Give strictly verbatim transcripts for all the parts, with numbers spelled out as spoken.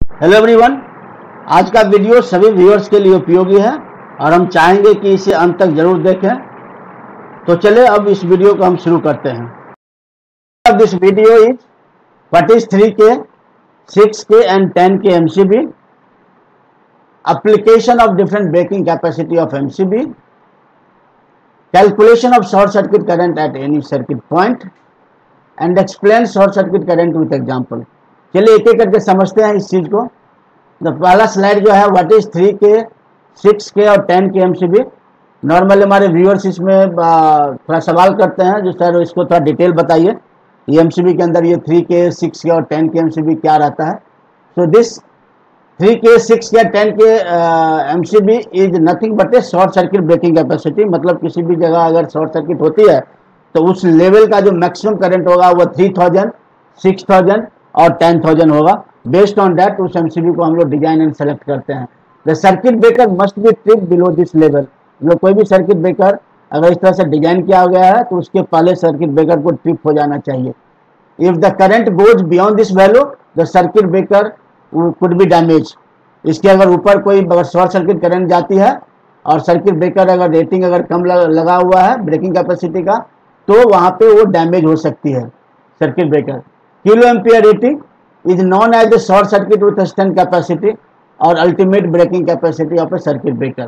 Hello everyone, आज का video सभी व्यूअर्स के लिए उपयोगी है और हम चाहेंगे कि इसे अंत तक जरूर देखें। तो चलिए अब इस वीडियो को हम शुरू करते हैं। This video is what is three K, six K and ten K MCB, application of different breaking capacity of MCB, calculation of short circuit current at any circuit point and explain short circuit current with example. चलिए एक एक करके समझते हैं इस चीज को। तो पहला स्लाइड जो है what is three K, six K और टेन के एमसीबी। नॉर्मली हमारे व्यूअर्स इसमें थोड़ा सवाल करते हैं जो सर इसको थोड़ा डिटेल बताइए, ये एमसीबी के अंदर ये थ्री के, सिक्स के और टेन के एमसीबी क्या रहता है। So this three K, six K, ten K MCB is nothing but a short circuit breaking capacity. मतलब किसी भी जगह अगर शॉर्ट सर्किट होती है तो उस लेवल का जो मैक्सिमम करंट होगा वो थ्री थाउजेंड, सिक्स थाउजेंड और टेन थाउजेंड होगा। बेस्ड ऑन दैट उस एमसीबी को हम लोग डिजाइन एंड सेलेक्ट करते हैं। The circuit breaker must be trip below this level. जो कोई भी सर्किट ब्रेकर अगर इस तरह से डिजाइन किया गया है तो उसके पहले सर्किट ब्रेकर को ट्रिप हो जाना चाहिए। If the current goes beyond this value the circuit breaker could be damage. इसके अगर ऊपर कोई अगर शॉर्ट सर्किट करंट जाती है और सर्किट ब्रेकर अगर रेटिंग अगर कम लगा हुआ है ब्रेकिंग कैपेसिटी का तो वहां पे वो डैमेज हो सकती है circuit breaker. Kilo ampere rating is known as the short circuit with a shunt capacity or ultimate breaking capacity of a circuit breaker.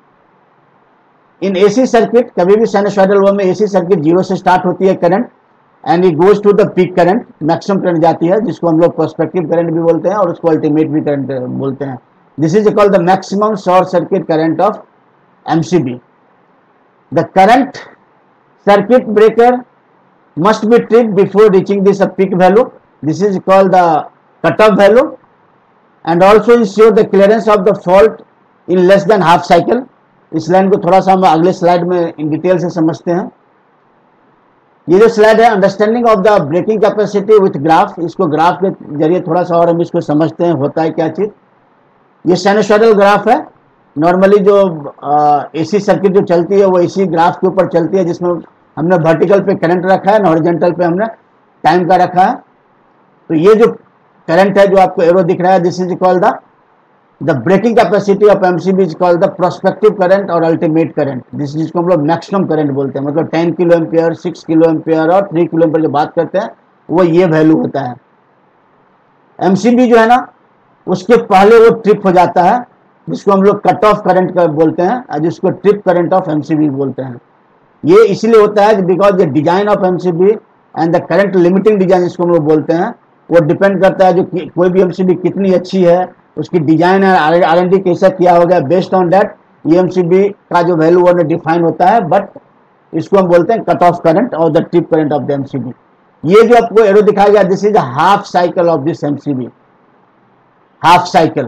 In A C circuit कभी भी साइनसॉइडल वे में A C सर्किट जीरो से start होती है current and it goes to the peak current, maximum current जाती है जिसको हम लोग प्रोस्पेक्टिव करंट भी बोलते हैं और उसको अल्टीमेट भी करंट बोलते हैं। This is called the maximum short circuit current of MCB. The current circuit breaker must be tripped before reaching this a peak value. This is called the cutoff value and also ensure the clearance of the fault in less than half cycle. इस line को थोड़ा सा हम अगले slide में in detail से समझते हैं। ये जो स्लाइड है understanding of the breaking capacity with graph, इसको ग्राफ के जरिए थोड़ा सा और हम इसको समझते हैं होता है क्या चीज। ये साइनसॉइडल ग्राफ है। नॉर्मली जो एसी सर्किट जो चलती है वो एसी ग्राफ के ऊपर चलती है जिसमें हमने वर्टिकल पे करंट रखा है, हॉरिजॉन्टल पे हमने टाइम का रखा है। तो ये जो करंट है जो आपको एरो दिख रहा है this is called the the breaking capacity of MCB is called the prospective current और अल्टीमेट करंट। दिस जिसको हम लोग मैक्सिमम करंट बोलते हैं। मतलब ten kilo ampere, six kilo ampere और थ्री किलो एम्पियर जो बात करते हैं वो ये वैल्यू होता है। एमसीबी जो है ना उसके पहले वो ट्रिप हो जाता है जिसको हम लोग कट ऑफ करंट बोलते हैं और जिसको ट्रिप करंट ऑफ एमसीबी बोलते हैं। ये इसलिए होता है because the design of MCB and the current limiting design जिसको हम लोग बोलते हैं वो डिपेंड करता है जो कोई भी एमसीबी कितनी अच्छी है, उसकी डिजाइन है, आर एन डी कैसा किया हो गया। बेस्ड ऑन दैट ये एमसीबी का जो वैल्यू वो डिफाइन होता है। बट इसको हम बोलते हैं कट ऑफ करंट और the trip current of the MCB. ये जो आपको एरो दिखाया गया this is half cycle of this MCB, half cycle.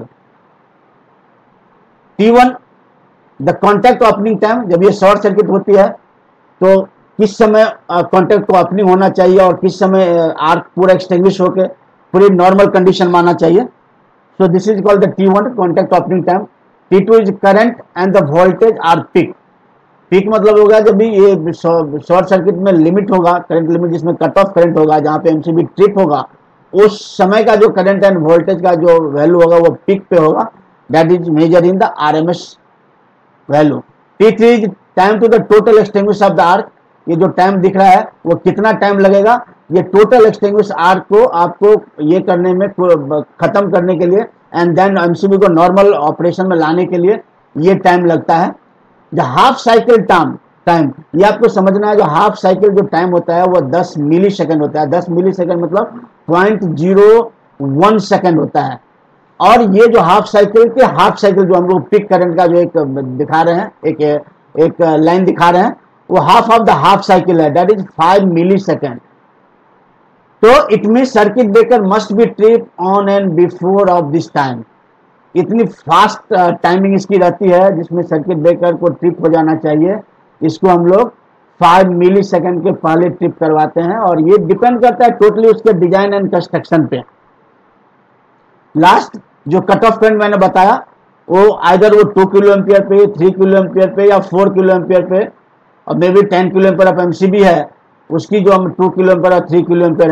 T one the contact opening time, जब ये शॉर्ट सर्किट होती है तो किस समय कॉन्टैक्ट को ओपनिंग होना चाहिए और किस समय आर्क पूरा एक्सटिंग्विश होकर पूरी नॉर्मल कंडीशन मानना चाहिए। So this is called the T one contact opening time. T two is current and the voltage are peak. Peak मतलब होगा जब भी ये शॉर्ट सर्किट में लिमिट होगा, करंट लिमिट जिसमें कट ऑफ करंट होगा, जहाँ पे एमसीबी ट्रिप होगा उस समय का जो करंट एंड वोल्टेज का जो वैल्यू होगा वो पीक पे होगा। That is measure in the R M S value. T three is time to the total extinguish of the arc. ये जो टाइम दिख रहा है वो कितना टाइम लगेगा, ये टोटल एक्सटिंग्विश आर्क को आपको ये करने में खत्म करने के लिए एंड देन एमसीबी को नॉर्मल ऑपरेशन में लाने के लिए ये टाइम लगता है। The half cycle time time ये आपको समझना है। जो हाफ साइकिल जो टाइम होता है वो दस मिली सेकेंड होता है। दस मिली सेकेंड मतलब पॉइंट जीरो वन सेकेंड होता है। और ये जो हाफ साइकिल के हाफ साइकिल जो हम लोग पिक करंट का जो एक दिखा रहे हैं, एक एक लाइन दिखा रहे हैं, वो half of the half cycle है, that is five milli second. तो it mean circuit breaker must be trip on and before of this time. इतनी फास्ट टाइमिंग इसकी रहती है जिसमें सर्किट ब्रेकर को ट्रिप हो जाना चाहिए। इसको हम लोग फाइव मिली सेकेंड के पहले ट्रिप करवाते हैं और ये डिपेंड करता है टोटली उसके डिजाइन एंड कंस्ट्रक्शन पे। लास्ट जो कट ऑफ करंट मैंने बताया वो आइदर वो टू किलो एम्पियर पे, थ्री किलो एम्पियर पे या फोर किलो एम्पियर पे और may be ten kilo ampere of MCB है, उसकी जो हम टू किलो एम्पियर और थ्री किलो एम्पियर है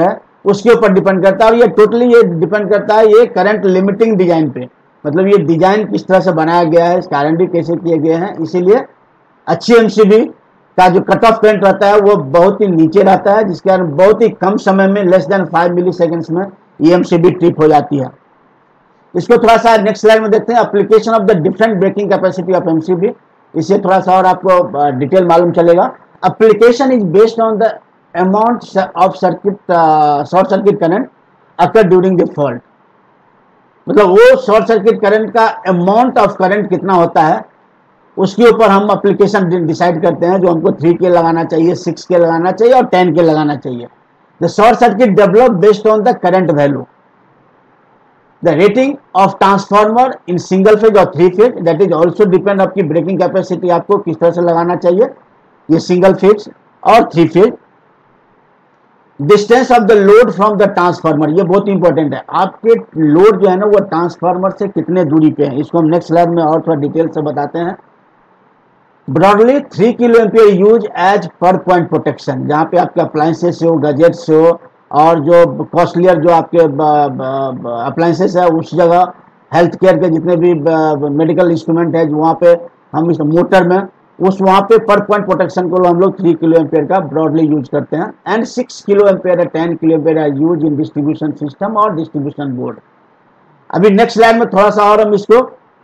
उसके ऊपर डिपेंड करता है। और ये टोटली ये डिपेंड करता है ये करंट लिमिटिंग डिजाइन पे, मतलब ये डिजाइन किस तरह से बनाया गया है, इसका आर एंड डी कैसे किए गए हैं। इसीलिए अच्छी एमसीबी का जो कट ऑफ करंट रहता है वो बहुत ही नीचे रहता है, जिसके कारण बहुत ही कम समय में less than five milli seconds में ये एमसीबी ट्रिप हो जाती है। इसको थोड़ा सा नेक्स्ट स्लाइड में देखते हैं, application of the different breaking capacity of MCB. इससे थोड़ा सा और आपको डिटेल मालूम चलेगा। Application is based on the amount of circuit short circuit current occur during the fault, मतलब वो शॉर्ट सर्किट करंट का अमाउंट ऑफ करंट कितना होता है उसके ऊपर हम एप्लीकेशन डिसाइड करते हैं, जो हमको थ्री के लगाना चाहिए, सिक्स के लगाना चाहिए और टेन के लगाना चाहिए। The short circuit develop based on the current value, the rating of transformer in single phase और three phase, that is also depend आपकी ब्रेकिंग कैपेसिटी आपको किस तरह से लगाना चाहिए, ये सिंगल फेज और three phase. Distance of the load from the transformer, ये बहुत इंपॉर्टेंट है, आपके लोड जो है ना वो ट्रांसफार्मर से कितने दूरी पे है, इसको हम नेक्स्ट स्लाइड में और थोड़ा डिटेल से बताते हैं। Broadly three kilo ampere use as per point protection, जहाँ पे आपके अप्लायंसेस हो, गजेट्स हो और जो कॉस्टलियर जो आपके अप्लायंसेस है उस जगह, हेल्थ केयर के जितने भी मेडिकल इंस्ट्रूमेंट है वहाँ पे हम इस मोटर में उस वहाँ पे पर पॉइंट प्रोटेक्शन को हम लोग थ्री किलो एम्पियर का ब्रॉडली यूज करते हैं। एंड सिक्स किलो एम्पियर है, टेन किलो एम्पियर है यूज इन डिस्ट्रीब्यूशन सिस्टम और डिस्ट्रीब्यूशन बोर्ड। अभी नेक्स्ट स्लाइड में थोड़ा सा और हम इसको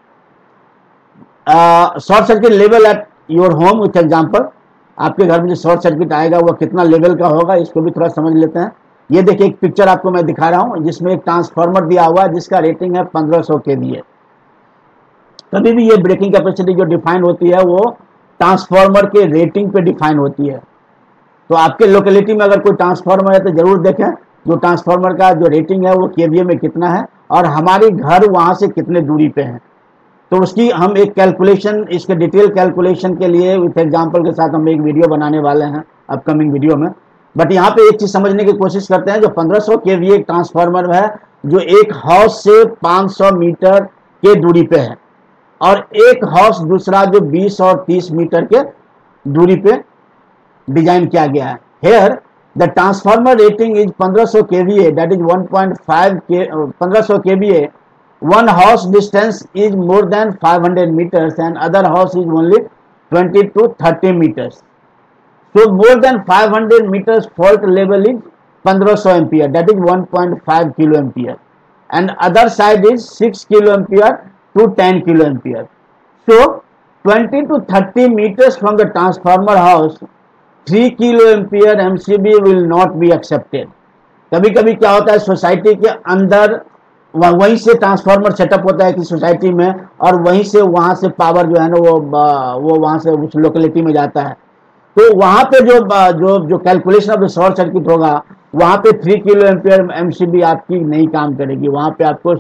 short circuit level at your home with example, आपके घर में जो शॉर्ट सर्किट आएगा वो कितना लेवल का होगा इसको भी थोड़ा समझ लेते हैं। ये देखिए एक पिक्चर आपको मैं दिखा रहा हूँ जिसमें एक ट्रांसफार्मर दिया हुआ है जिसका रेटिंग है पंद्रह सौ केवीए। कभी भी ये ब्रेकिंग कैपेसिटी जो डिफाइन होती है वो ट्रांसफार्मर के रेटिंग पे डिफाइन होती है। तो आपके लोकेलिटी में अगर कोई ट्रांसफार्मर है तो जरूर देखें जो ट्रांसफार्मर का जो रेटिंग है वो केवीए में कितना है और हमारी घर वहाँ से कितने दूरी पे है। तो उसकी हम एक कैलकुलेशन, इसके डिटेल कैलकुलेशन के लिए विथ एग्जांपल के साथ हम एक वीडियो बनाने वाले हैं अपकमिंग वीडियो में। बट यहाँ पे एक चीज समझने की कोशिश करते हैं, जो पंद्रह सौ केवीए ट्रांसफार्मर है जो एक हाउस से पाँच सौ मीटर के दूरी पे है और एक हाउस दूसरा जो बीस और तीस मीटर के दूरी पे डिजाइन किया गया है। Here the transformer rating is पंद्रह सौ KVA, that is one point five K पंद्रह सौ KVA. One house distance is more than five hundred meters and other house is only twenty to thirty meters. So more than five hundred meters fault level is पंद्रह सौ ampere, that is one point five kilo ampere, and other side is six kilo ampere to ten kilo ampere. So twenty to thirty meters from the transformer house, three kilo ampere M C B will not be accepted. कभी कभी क्या होता है society के अंदर वहीं से transformer setup होता है कि सोसाइटी में और वहीं से वहाँ से पावर जो है ना वो वो वहाँ से उस लोकेलिटी में जाता है। तो वहाँ पे जो जो जो calculation of the short circuit होगा वहाँ पे थ्री किलो एम्पियर एमसीबी आपकी नहीं काम करेगी, वहाँ पे आपको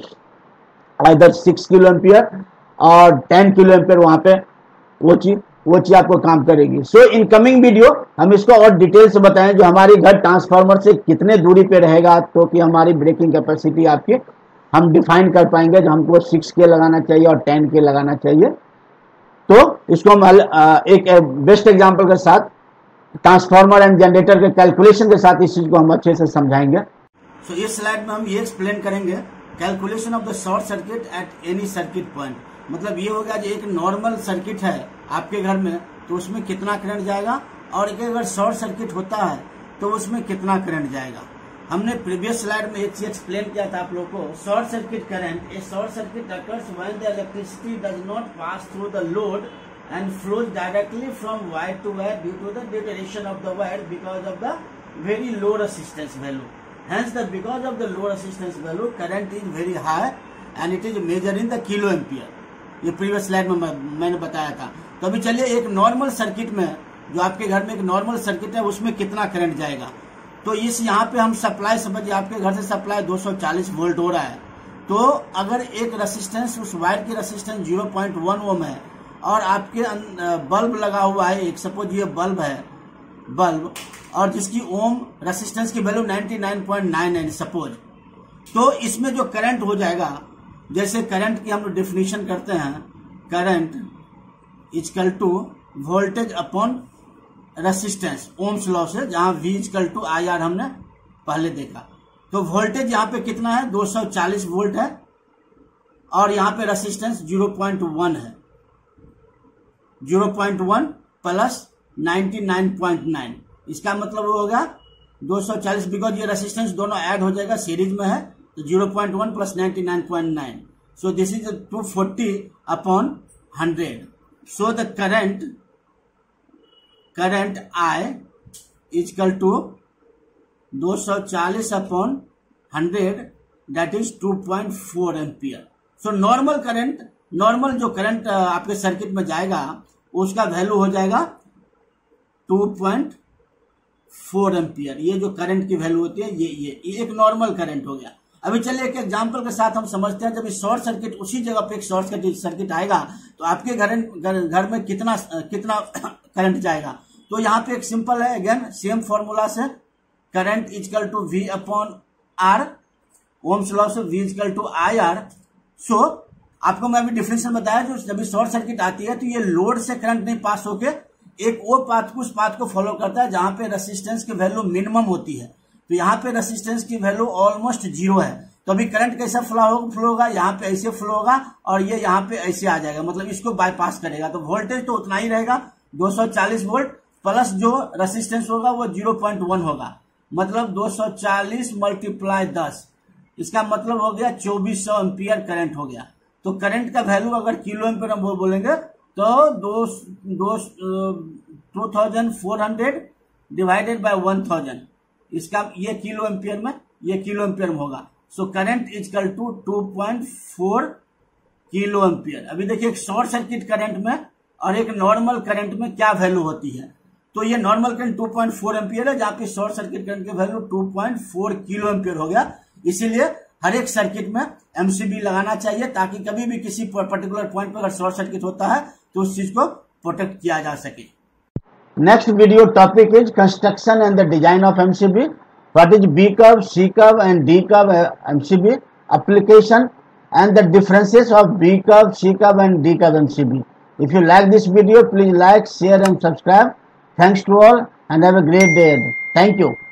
इधर सिक्स किलो एम्पियर और टेन किलो एम्पियर वहाँ पे वो चीज वो चीज आपको काम करेगी। सो इन कमिंग वीडियो हम इसको और डिटेल से बताएं जो हमारी घर ट्रांसफार्मर से कितने दूरी पे रहेगा तो कि हमारी ब्रेकिंग कैपेसिटी आपकी हम डिफाइन कर पाएंगे, जो हमको सिक्स के लगाना चाहिए और टेन के लगाना चाहिए। तो इसको हम एक बेस्ट एग्जांपल के साथ ट्रांसफार्मर एंड जनरेटर के कैलकुलेशन के साथ इस चीज को हम अच्छे से समझाएंगे। सो so, इस स्लाइड में हम ये एक्सप्लेन करेंगे calculation of the short circuit at any circuit point. मतलब ये हो गया जो एक नॉर्मल सर्किट है आपके घर में तो उसमें कितना करंट जाएगा और एक अगर शॉर्ट सर्किट होता है तो उसमें कितना करंट जाएगा। हमने प्रीवियस स्लाइड में एक चीज एक्सप्लेन किया था आप लोगों को, short circuit current a short circuit occurs when the electricity does not pass through the load and flows directly from wire to wire due to the duration of the wire because of the very low resistance value. Hence the because of the low resistance value current is very high and it is measure in the kilo ampere. ये previous slide में मैंने बताया था। तो अभी चलिए एक normal circuit में, जो आपके घर में एक नॉर्मल सर्किट है उसमें कितना करंट जाएगा। तो इस यहाँ पे हम सप्लाई समझिए आपके घर से सप्लाई दो सौ चालीस वोल्ट हो रहा है, तो अगर एक रेसिस्टेंस उस वायर की resistance zero point one ohm है और आपके बल्ब लगा हुआ है, एक सपोज ये बल्ब है बल्ब और जिसकी ओम रेसिस्टेंस की value ninety nine point nine nine suppose, तो इसमें जो करंट हो जाएगा, जैसे करंट की हम लोग डेफिनेशन करते हैं, current equal to voltage upon resistance, ohm's law से, जहां V equal to I R हमने पहले देखा। तो वोल्टेज यहाँ पे कितना है, दो सौ चालीस वोल्ट है, और यहाँ पे रेसिस्टेंस ज़ीरो पॉइंट वन है, zero point one plus ninety nine point nine, इसका मतलब वो होगा दो सौ चालीस, बिकॉज ये रेसिस्टेंस दोनों ऐड हो जाएगा, सीरीज में है, तो zero point one plus ninety nine point nine, so this is two forty upon hundred. So the current current I equal to दो सौ चालीस upon hundred, that is two point four ampere. So normal current, normal जो current आपके circuit में जाएगा उसका value हो जाएगा टू पॉइंट फोर एम्पियर. ये जो करंट की वैल्यू होती है, ये ये ये एक नॉर्मल करंट हो गया. अभी चलिए एक एग्जांपल के साथ हम समझते हैं. जब इस शॉर्ट सर्किट, उसी जगह पे एक शॉर्ट सर्किट आएगा तो आपके घर घर में कितना कितना करंट जाएगा. तो यहाँ पे एक सिंपल है, अगेन सेम फॉर्मूला से, current equal to V upon R, ohm's law से V equal to I R. So आपको मैं अभी डिफरेंशियल बताया, जो जब शॉर्ट सर्किट आती है तो ये लोड से करंट नहीं पास होके एक वो पाथ को उस पाथ को फॉलो करता है जहां पे रेसिस्टेंस की वैल्यू मिनिमम होती है. तो यहाँ पे रेसिस्टेंस की वैल्यू ऑलमोस्ट जीरो है, तो अभी करंट कैसा फ्लो होगा, फ्लो होगा यहाँ पे ऐसे फ्लो होगा, और ये यहाँ पे ऐसे आ जाएगा, मतलब इसको बाईपास करेगा. तो वोल्टेज तो उतना ही रहेगा, दो सौ चालीस वोल्ट, प्लस जो रेसिस्टेंस होगा वो ज़ीरो पॉइंट वन होगा, मतलब दो सौ चालीस मल्टीप्लाई दस, इसका मतलब हो गया चौबीस सौ एम्पियर करंट हो गया. तो करंट का वैल्यू अगर किलो एम्पियर हम बोलेंगे तो दो दो two thousand four hundred divided by one thousand, इसका ये किलो एम्पियर में, ये किलो एम्पियर में होगा. So current equal to two point four kilo ampere. अभी देखिए एक शॉर्ट सर्किट करंट में और एक नॉर्मल करंट में क्या वैल्यू होती है. तो ये normal current two point four ampere है, जहाँ पे शॉर्ट सर्किट करंट की value two point four kilo ampere हो गया. इसीलिए हर एक सर्किट में एमसीबी लगाना चाहिए, ताकि कभी भी किसी पर्टिकुलर पॉइंट पर अगर शॉर्ट सर्किट होता है तो उस चीज को प्रोटेक्ट किया जा सके. Next video topic is construction and the design of M C B. What is B curve, C curve and D curve M C B, application and the differences of B curve, C curve and D curve M C B. If you like this video, please like, share and subscribe. Thanks to all and have a great day. Thank you.